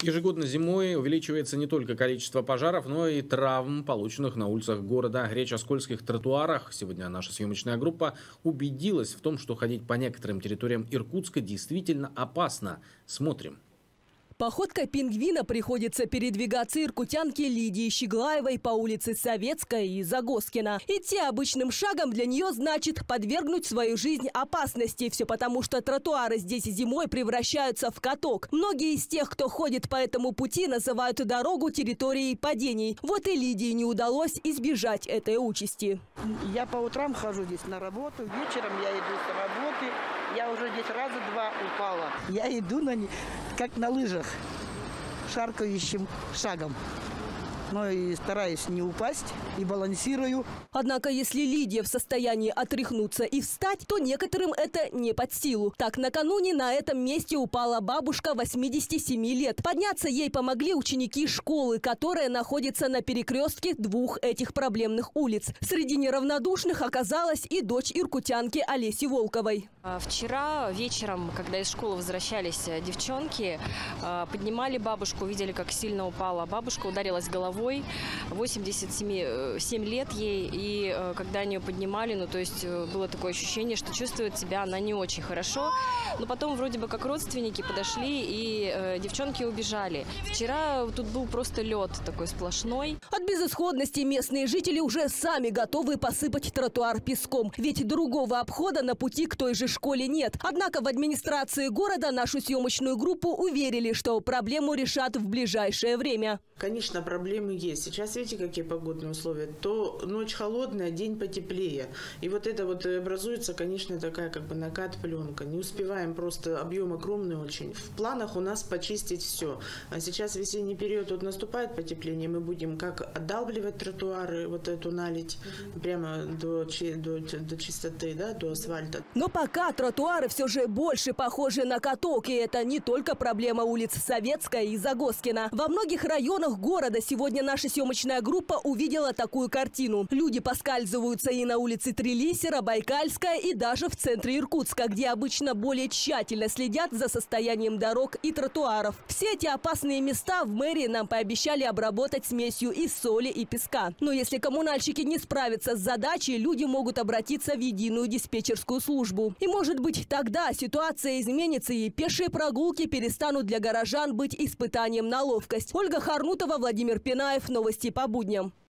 Ежегодно зимой увеличивается не только количество пожаров, но и травм, полученных на улицах города. Речь о скользких тротуарах. Сегодня наша съемочная группа убедилась в том, что ходить по некоторым территориям Иркутска действительно опасно. Смотрим. Походкой пингвина приходится передвигаться иркутянке Лидии Щеглаевой по улице Советская и Загоскина. Идти обычным шагом для нее значит подвергнуть свою жизнь опасности. Все потому, что тротуары здесь зимой превращаются в каток. Многие из тех, кто ходит по этому пути, называют дорогу территорией падений. Вот и Лидии не удалось избежать этой участи. Я по утрам хожу здесь на работу, вечером я иду с работы. Я уже здесь раза два упала. Я иду как на лыжах, шаркающим шагом. Но и стараюсь не упасть и балансирую. Однако, если Лидия в состоянии отряхнуться и встать, то некоторым это не под силу. Так, накануне на этом месте упала бабушка 87 лет. Подняться ей помогли ученики школы, которая находится на перекрестке двух этих проблемных улиц. Среди неравнодушных оказалась и дочь иркутянки Олеси Волковой. Вчера вечером, когда из школы возвращались девчонки, поднимали бабушку, видели, как сильно упала бабушка, ударилась головой. 87 лет ей, и когда они ее поднимали, было такое ощущение, что чувствует себя она не очень хорошо. Но потом вроде бы как родственники подошли, и девчонки убежали. Вчера тут был просто лед такой сплошной. От безысходности местные жители уже сами готовы посыпать тротуар песком. Ведь другого обхода на пути к той же школе нет. Однако в администрации города нашу съемочную группу уверили, что проблему решат в ближайшее время. Конечно, проблемы есть. Сейчас видите, какие погодные условия. То ночь холодная, день потеплее. И вот это вот образуется, конечно, такая как бы накат-пленка. Не успеваем, просто объем огромный очень. В планах у нас почистить все. А сейчас весенний период, вот наступает потепление, мы будем как отдалбливать тротуары, вот эту налить прямо до чистоты, да, до асфальта. Но пока тротуары все же больше похожи на каток. И это не только проблема улиц Советская и Загоскина. Во многих районах города сегодня наша съемочная группа увидела такую картину. Люди поскальзываются и на улице Трелисера, Байкальская, и даже в центре Иркутска, где обычно более тщательно следят за состоянием дорог и тротуаров. Все эти опасные места в мэрии нам пообещали обработать смесью из соли и песка. Но если коммунальщики не справятся с задачей, люди могут обратиться в единую диспетчерскую службу. И может быть тогда ситуация изменится, и пешие прогулки перестанут для горожан быть испытанием на ловкость. Ольга Харнутова, Владимир Пинаев. Новости по будням.